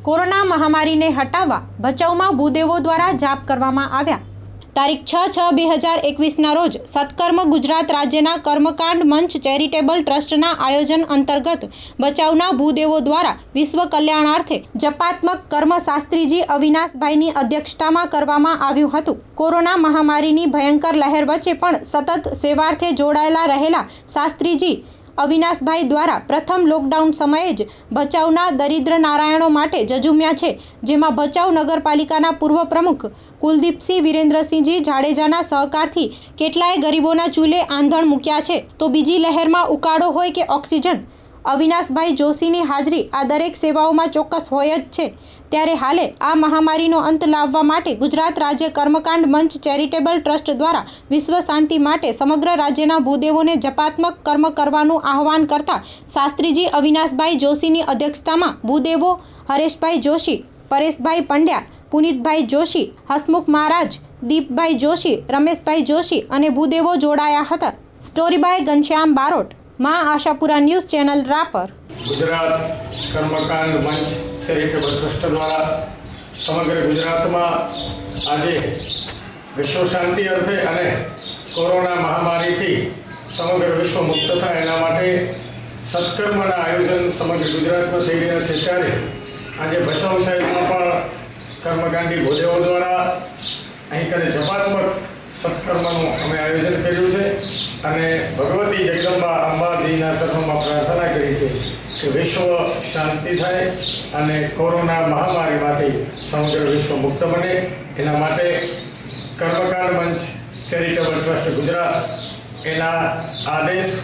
Corona महामारी ने हटाववा भचाऊमां भूदेवो द्वारा जाप करवामां आव्या। तारीख 6/6/2021 रोज सत्कर्म गुजरात राज्यना कर्मकांड मंच चेरिटेबल ट्रस्टना आयोजन अंतर्गत भचाऊना भूदेवो द्वारा विश्व कल्याणार्थे जपात्मक कर्म शास्त्रीजी अविनाशभाईनी अध्यक्षतामां करवामां आव्युं हतुं। कोरोना महामारीनी भयंकर लहर वच्चे पण सतत सेवार्थे जोडाયેલા रहेला शास्त्रीजी अविनाशभाई द्वारा प्रथम लॉकडाउन समये ज भचाऊना दरिद्र नारायणों माटे जजुम्या छे, जेमां भचाऊ नगरपालिकाना पूर्व प्रमुख कुलदीपसिंह वीरेन्द्रसिंहजी जाडेजाना सहकारथी केटलाय गरीबोना चूले आंधण मूक्या छे, तो बीजी लहरमां उकाळो होय के ऑक्सिजन अविनाशभाई जोशीनी हाजरी आ दरेक सेवाओमां चोक्कस होय ज छे। त्यारे हाले आ महामारीनो अंत लाववा माटे गुजरात राज्य कर्मकांड मंच चेरिटेबल ट्रस्ट द्वारा विश्व शांति माटे समग्र राज्यना भूदेवोने जपात्मक कर्म करवानुं आह्वान करता शास्त्रीजी अविनाशभाई जोशीनी अध्यक्षतामां भूदेवो हरेशभाई जोशी, परेशभाई पंड्या, पुनीतभाई जोशी, हसमुख महाराज, दीपभाई जोशी, रमेशभाई जोशी अने भूदेवो जोड़ाया हता। स्टोरी बाय घनश्याम बारोट, मां आशापुरा न्यूज चैनल रापर। गुजरात कर्मकांड मंच चेरिटेबल ट्रस्ट द्वारा समग्र गुजरात में आज विश्व शांति अर्थे अने कोरोना महामारी थी समग्र विश्व मुक्त थाय एना माटे सत्कर्मना आयोजन समग्र गुजरात में थई रह्या छे। त्यारे आज भचाऊ साहेबमां पण कर्मकांडी भूदेवो द्वारा अहीं कने जपात्मक सत्कर्मनुं अमे आयोजन कर्युं छे अने भगवती जगदंबा अंबाजीना चरणोमां प्रार्थना करी छे कि विश्व शांति थाय अने कोरोना महामारीमांथी समग्र विश्व मुक्त बने। एना माटे कर्मकांड मंच चेरिटेबल ट्रस्ट गुजरात एना आदेश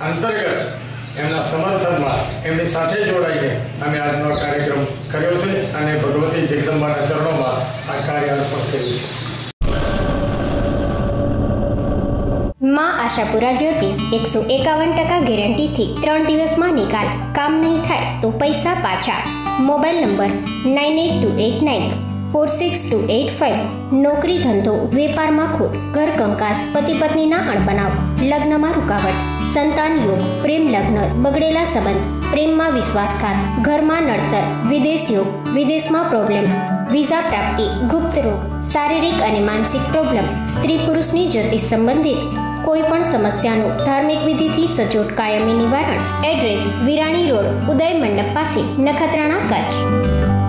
अंतर्गत एमना समर्थनमा एमनी साथे जोड़ाईने अमे आजनो कार्यक्रम कर्यो छे अने भगवती जगदंबाना चरणोमां आ कार्य अर्पण कर्युं छे। मां आशापुरा ज्योतिष 151% गेरंटी थी 3 दिवस में निकाल, काम नहीं थाय तो पैसा पाछा। Mobile number 9828946285। नौकरी धंधो वेपार में खोट, घर कंकास, पति पत्नी ना अणबनाव, लग्न में रुकावट, संतान योग, प्रेम लग्न, बगड़ेला संबंध, प्रेम में विश्वासघात, घर में नड़तर, विदेश योग, विदेश में प्रॉब्लम, वीजा प्राप्ति, गुप्त रोग, शारीरिक और मानसिक प्रॉब्लम, स्त्री पुरुष की ज्योतिष संबंधित कोईपण समस्यानु धार्मिक विधि थी सचोट कायमी निवारण। एड्रेस विराणी रोड, उदय मंडप पासे, नखत्राणा, कच्छ।